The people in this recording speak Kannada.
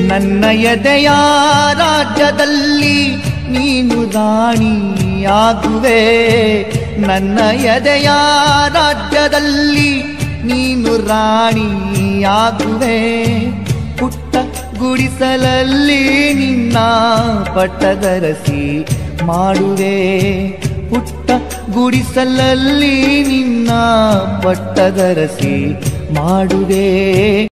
ನನ್ನ ಎದೆಯ ರಾಜ್ಯದಲ್ಲಿ ನೀನು ರಾಣಿಯಾಗುವೆ, ನನ್ನ ಎದೆಯ ರಾಜ್ಯದಲ್ಲಿ ನೀನು ರಾಣಿಯಾಗುವೆ. ಪುಟ್ಟ ಗುಡಿಸಲಲ್ಲಿ ನಿನ್ನ ಪಟ್ಟದರಸಿ ಮಾಡುವೆ, ಪುಟ್ಟ ಗುಡಿಸಲಲ್ಲಿ ನಿನ್ನ ಪಟ್ಟದರಸಿ ಮಾಡುವೆ.